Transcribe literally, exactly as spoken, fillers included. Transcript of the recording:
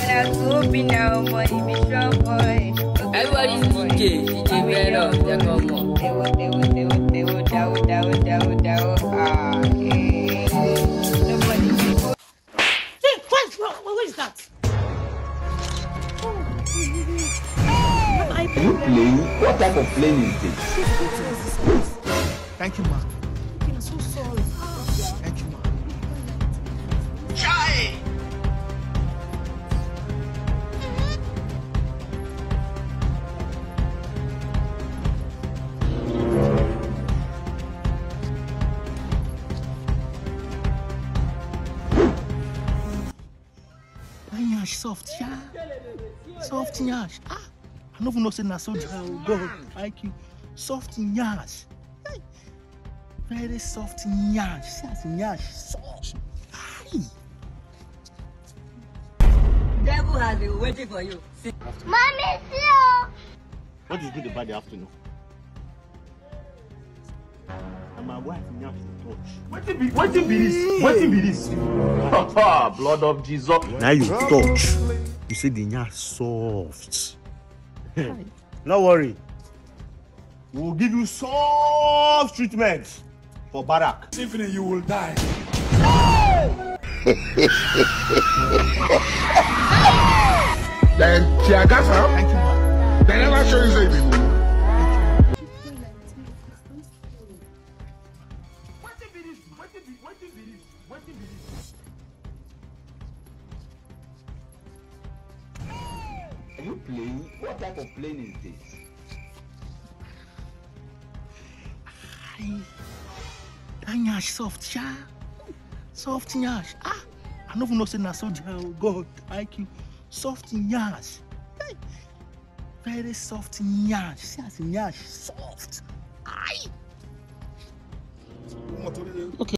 Everybody's D J, D J Vero, they're come on. Hey, what, what, what is that? Are you playing? What type of plane is this? Thank you, ma. Okay, I'm so sorry. Thank you, ma. Chai! Nyash soft, yeah. Soft nyash. Ah, I don't even know say na so oh God, thank you. Soft nyash. Hey. Very soft nyash. Yes, nyash soft. Ay. Devil has been waiting for you. Mommy, see you. What is good about the afternoon? And my wife now to touch. What be what be this? What be this? Blood of Jesus. Now you touch. You say the nya soft. Don't worry. We will give you soft treatment for Barak. This evening you will die. Then Tiagasa, Thank you, ma. they never show you say before. Are you playing? What type of plane is this? Ay. That nyash soft, yeah. Soft nyash. Ah, I don't even know say na so oh God, thank you. Soft nyash. Hey. Very soft nyash. Yes, nyash soft. Ay. Okay.